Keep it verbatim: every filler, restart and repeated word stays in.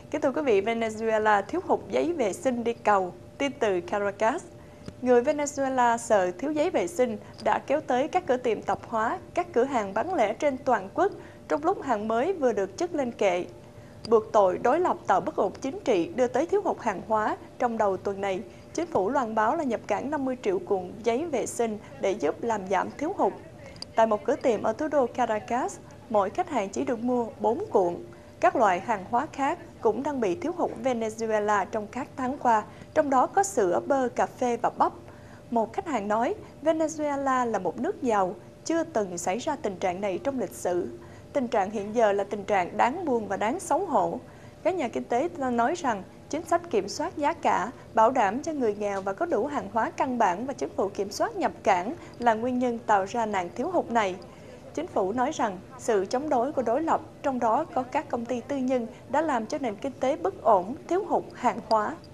Kính thưa quý vị, Venezuela thiếu hụt giấy vệ sinh đi cầu, tin từ Caracas. Người Venezuela sợ thiếu giấy vệ sinh đã kéo tới các cửa tiệm tạp hóa, các cửa hàng bán lẻ trên toàn quốc trong lúc hàng mới vừa được chất lên kệ. Buộc tội đối lập tạo bất ổn chính trị đưa tới thiếu hụt hàng hóa trong đầu tuần này, chính phủ loan báo là nhập cảng năm mươi triệu cuộn giấy vệ sinh để giúp làm giảm thiếu hụt. Tại một cửa tiệm ở thủ đô Caracas, mỗi khách hàng chỉ được mua bốn cuộn. Các loại hàng hóa khác cũng đang bị thiếu hụt Venezuela trong các tháng qua, trong đó có sữa, bơ, cà phê và bắp. Một khách hàng nói, Venezuela là một nước giàu, chưa từng xảy ra tình trạng này trong lịch sử. Tình trạng hiện giờ là tình trạng đáng buồn và đáng xấu hổ. Các nhà kinh tế nói rằng, chính sách kiểm soát giá cả, bảo đảm cho người nghèo và có đủ hàng hóa căn bản và chính phủ kiểm soát nhập cảng là nguyên nhân tạo ra nạn thiếu hụt này. Chính phủ nói rằng sự chống đối của đối lập, trong đó có các công ty tư nhân, đã làm cho nền kinh tế bất ổn, thiếu hụt hàng hóa.